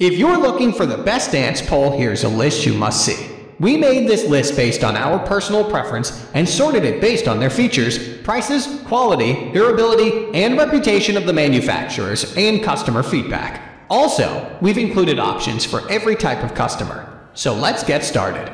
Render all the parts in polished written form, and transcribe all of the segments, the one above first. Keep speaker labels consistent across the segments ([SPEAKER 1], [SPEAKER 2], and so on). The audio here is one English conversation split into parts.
[SPEAKER 1] If you're looking for the best dance pole, here's a list you must see. We made this list based on our personal preference and sorted it based on their features, prices, quality, durability, and reputation of the manufacturers and customer feedback. Also, we've included options for every type of customer. So let's get started.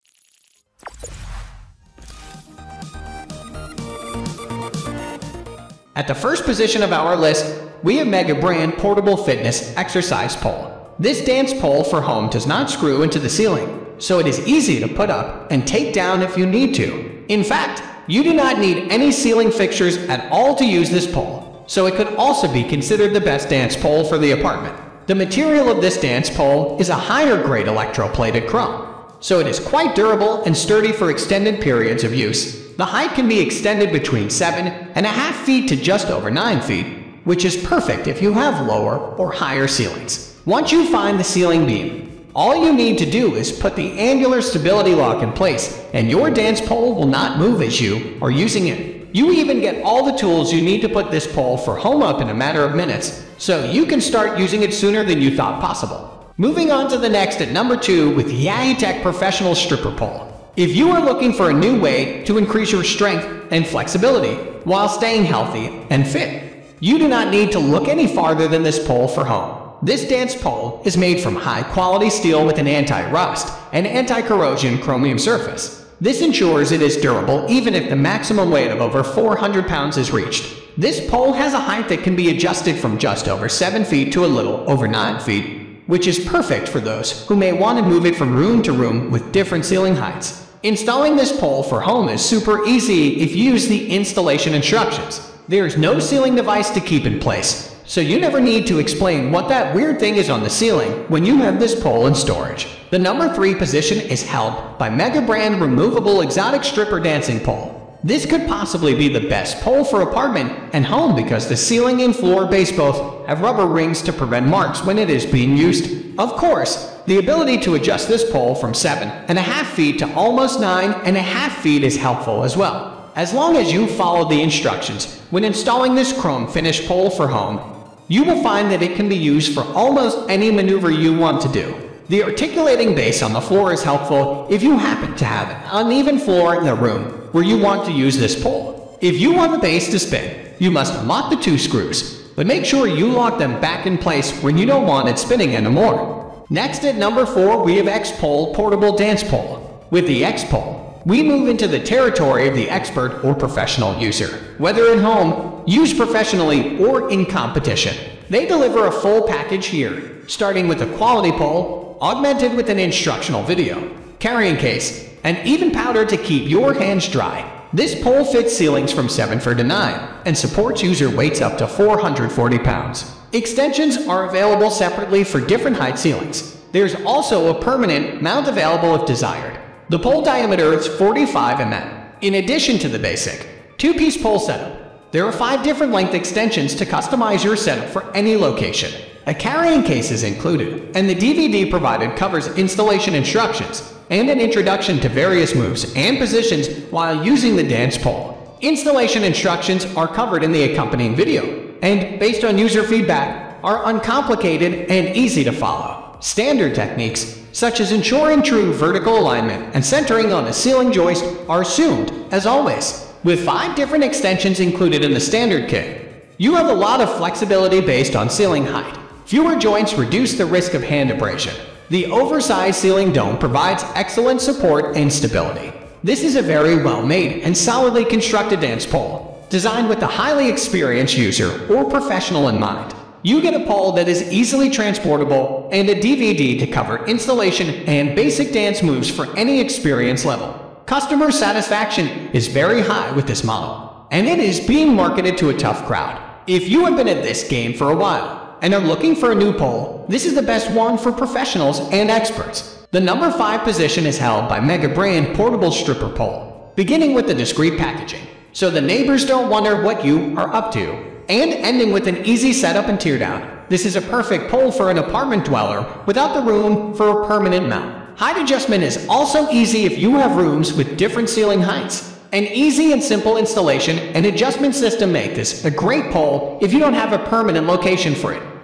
[SPEAKER 1] At the first position of our list, we have Mega Brand Portable Fitness Exercise Pole. This dance pole for home does not screw into the ceiling, so it is easy to put up and take down if you need to. In fact, you do not need any ceiling fixtures at all to use this pole, so it could also be considered the best dance pole for the apartment. The material of this dance pole is a higher grade electroplated chrome, so it is quite durable and sturdy for extended periods of use. The height can be extended between 7.5 feet to just over 9 feet, which is perfect if you have lower or higher ceilings. Once you find the ceiling beam, all you need to do is put the angular stability lock in place, and your dance pole will not move as you are using it. You even get all the tools you need to put this pole for home up in a matter of minutes, so you can start using it sooner than you thought possible. Moving on to the next at number 2 with Yayutech Professional Stripper Pole. If you are looking for a new way to increase your strength and flexibility while staying healthy and fit, you do not need to look any farther than this pole for home. This dance pole is made from high-quality steel with an anti-rust and anti-corrosion chromium surface. This ensures it is durable even if the maximum weight of over 400 pounds is reached. This pole has a height that can be adjusted from just over 7 feet to a little over 9 feet, which is perfect for those who may want to move it from room to room with different ceiling heights. Installing this pole for home is super easy if you use the installation instructions. There is no ceiling device to keep in place, so you never need to explain what that weird thing is on the ceiling when you have this pole in storage. The number 3 position is held by Mega Brand Removable Exotic Stripper Dancing Pole. This could possibly be the best pole for apartment and home because the ceiling and floor base both have rubber rings to prevent marks when it is being used. Of course, the ability to adjust this pole from 7.5 feet to almost 9.5 feet is helpful as well, as long as you follow the instructions when installing this chrome finish pole for home. You will find that it can be used for almost any maneuver you want to do. The articulating base on the floor is helpful if you happen to have an uneven floor in the room where you want to use this pole. If you want the base to spin, you must unlock the 2 screws, but make sure you lock them back in place when you don't want it spinning anymore. Next at number 4, we have X-Pole Portable Dance Pole. With the X-Pole, we move into the territory of the expert or professional user. Whether at home, used professionally, or in competition, they deliver a full package here, starting with a quality pole, augmented with an instructional video, carrying case, and even powder to keep your hands dry. This pole fits ceilings from 7 feet to 9 and supports user weights up to 440 pounds. Extensions are available separately for different height ceilings. There's also a permanent mount available if desired. The pole diameter is 45 mm. In addition to the basic 2-piece pole setup, there are 5 different length extensions to customize your setup for any location. A carrying case is included, and the DVD provided covers installation instructions and an introduction to various moves and positions while using the dance pole. Installation instructions are covered in the accompanying video, and based on user feedback, are uncomplicated and easy to follow. Standard techniques, such as ensuring true vertical alignment and centering on a ceiling joist, are assumed, as always. With 5 different extensions included in the standard kit, you have a lot of flexibility based on ceiling height. Fewer joints reduce the risk of hand abrasion. The oversized ceiling dome provides excellent support and stability. This is a very well-made and solidly constructed dance pole, designed with a highly experienced user or professional in mind. You get a pole that is easily transportable and a DVD to cover installation and basic dance moves for any experience level. Customer satisfaction is very high with this model, and it is being marketed to a tough crowd. If you have been at this game for a while and are looking for a new pole, this is the best one for professionals and experts. The number 5 position is held by Mega Brand Portable Stripper Pole, beginning with the discreet packaging, so the neighbors don't wonder what you are up to, and ending with an easy setup and teardown. This is a perfect pole for an apartment dweller without the room for a permanent mount. Height adjustment is also easy if you have rooms with different ceiling heights. An easy and simple installation and adjustment system make this a great pole if you don't have a permanent location for it.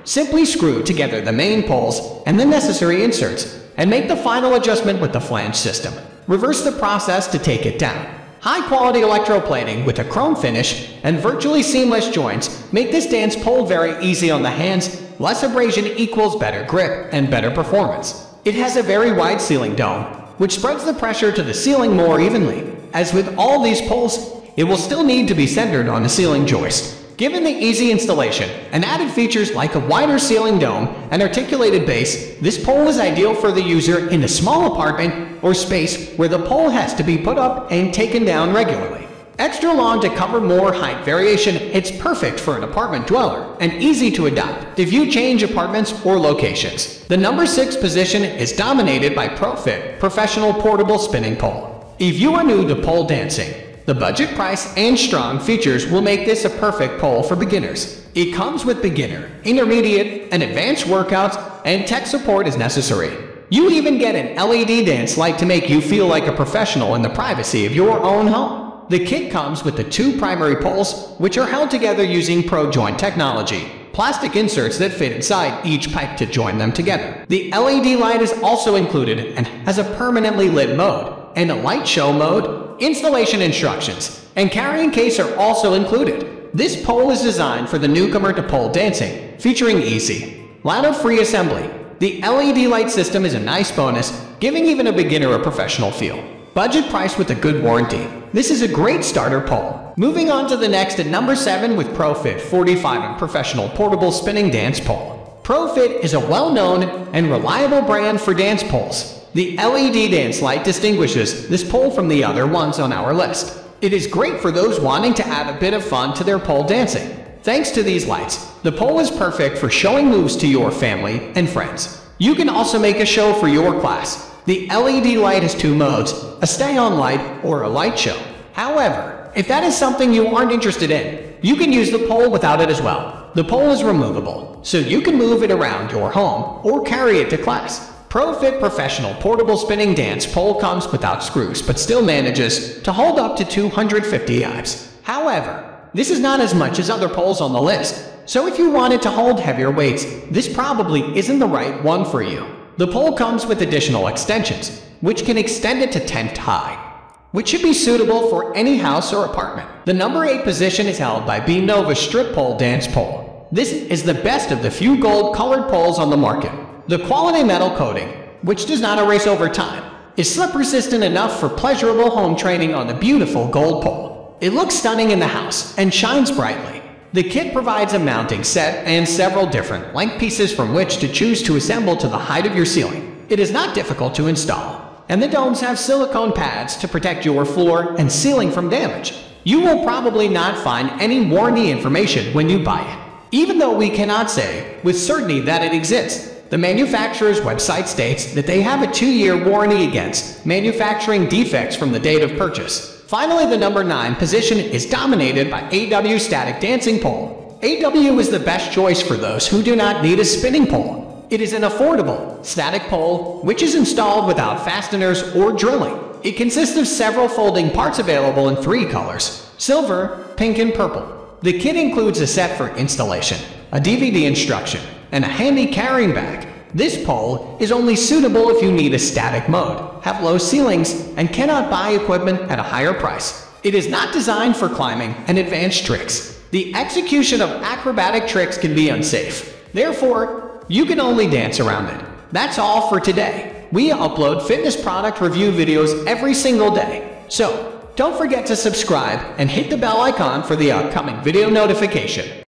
[SPEAKER 1] Simply screw together the main poles and the necessary inserts, and make the final adjustment with the flange system. Reverse the process to take it down. High-quality electroplating with a chrome finish and virtually seamless joints make this dance pole very easy on the hands. Less abrasion equals better grip and better performance. It has a very wide ceiling dome, which spreads the pressure to the ceiling more evenly. As with all these poles, it will still need to be centered on a ceiling joist. Given the easy installation and added features like a wider ceiling dome and articulated base, this pole is ideal for the user in a small apartment or space where the pole has to be put up and taken down regularly. Extra long to cover more height variation, it's perfect for an apartment dweller and easy to adopt if you change apartments or locations. The number 6 position is dominated by ProFit Professional Portable Spinning Pole. If you are new to pole dancing, the budget price and strong features will make this a perfect pole for beginners. It comes with beginner, intermediate, and advanced workouts, and tech support is necessary. You even get an LED dance light to make you feel like a professional in the privacy of your own home. The kit comes with the 2 primary poles, which are held together using Pro-Joint technology. Plastic inserts that fit inside each pipe to join them together. The LED light is also included and has a permanently lit mode and a light show mode. Installation instructions and carrying case are also included. This pole is designed for the newcomer to pole dancing, featuring easy, ladder-free assembly. The LED light system is a nice bonus, giving even a beginner a professional feel. Budget price with a good warranty. This is a great starter pole. Moving on to the next at number 7 with ProFit 45 and Professional Portable Spinning Dance Pole. ProFit is a well-known and reliable brand for dance poles. The LED dance light distinguishes this pole from the other ones on our list. It is great for those wanting to add a bit of fun to their pole dancing. Thanks to these lights, the pole is perfect for showing moves to your family and friends. You can also make a show for your class. The LED light has 2 modes, a stay-on light or a light show. However, if that is something you aren't interested in, you can use the pole without it as well. The pole is removable, so you can move it around your home or carry it to class. ProFit Professional Portable Spinning Dance Pole comes without screws but still manages to hold up to 250 Ibs. However, this is not as much as other poles on the list, so if you wanted to hold heavier weights, this probably isn't the right one for you. The pole comes with additional extensions, which can extend it to tent high, which should be suitable for any house or apartment. The number 8 position is held by B-Nova Strip Pole Dance Pole. This is the best of the few gold-colored poles on the market. The quality metal coating, which does not erase over time, is slip-resistant enough for pleasurable home training on the beautiful gold pole. It looks stunning in the house and shines brightly. The kit provides a mounting set and several different length pieces from which to choose to assemble to the height of your ceiling. It is not difficult to install, and the domes have silicone pads to protect your floor and ceiling from damage. You will probably not find any warranty information when you buy it, even though we cannot say with certainty that it exists. The manufacturer's website states that they have a 2-year warranty against manufacturing defects from the date of purchase. Finally, the number 9 position is dominated by AW Static Dancing Pole. AW is the best choice for those who do not need a spinning pole. It is an affordable, static pole which is installed without fasteners or drilling. It consists of several folding parts available in 3 colors: silver, pink, and purple. The kit includes a set for installation, a DVD instruction, and a handy carrying bag. This pole is only suitable if you need a static mode, have low ceilings, and cannot buy equipment at a higher price. It is not designed for climbing and advanced tricks. The execution of acrobatic tricks can be unsafe. Therefore, you can only dance around it. That's all for today. We upload fitness product review videos every single day. So, don't forget to subscribe and hit the bell icon for the upcoming video notification.